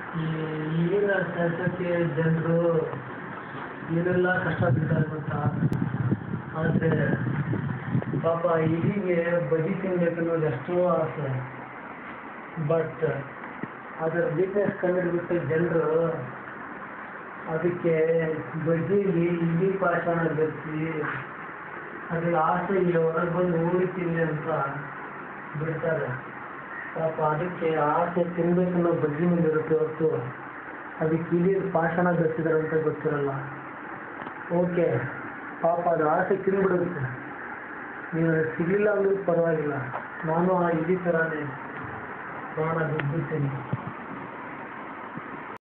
ಈ ನೀರಿನ ಕೆಲಸಕ್ಕೆ ಜನರು ಏನೆಲ್ಲ ಕಷ್ಟ ಬೀಳ್ತಾರೆ ಗೊತ್ತಾ. ಆದರೆ ಪಾಪ ಇಲಿಗೆ ಬಜಿ ತಿನ್ಬೇಕು ಅನ್ನೋದು ಎಷ್ಟೋ ಆಸೆ. ಬಟ್ ಅದರ ವೀಕ್ನೆಸ್ ಕಂಡುಬಿಟ್ಟು ಜನರು ಅದಕ್ಕೆ ಬಜ್ಜಿಲಿ ಇಲಿ ಪಾಷಾಣ ಬೆರೆಸಿ ಅದ್ರ ಆಸೆಗೆ ಹೊರಗೆ ಬಂದು ಉಳಿತೀನಿ ಅಂತ ಬಿಡ್ತಾರೆ. ಪಾಪ ಅದಕ್ಕೆ ಆಸೆ ತಿನ್ಬೇಕನ್ನೋ ಬಜ್ಜಿ ಮೇಲೆ ಇರುತ್ತೆ ಹೊರತು ಅದಕ್ಕೆ ಇಲಿ ಪಾಷಾಣ ಬೆರೆಸಿದಾರೆ ಅಂತ ಗೊತ್ತಿರಲ್ಲ. ಓಕೆ, ಪಾಪ ಅದು ಆಸೆ ತಿಂದ್ಬಿಡುತ್ತೆ. ನೀವು ಸಿಗಲಿಲ್ಲ ಅಂದ್ರೂ ಪರವಾಗಿಲ್ಲ, ನಾನು ಆ ಇಲಿ ಥರನೇ ಪ್ರಾಣ ಬಿಡ್ಬಿಡ್ತೀನಿ.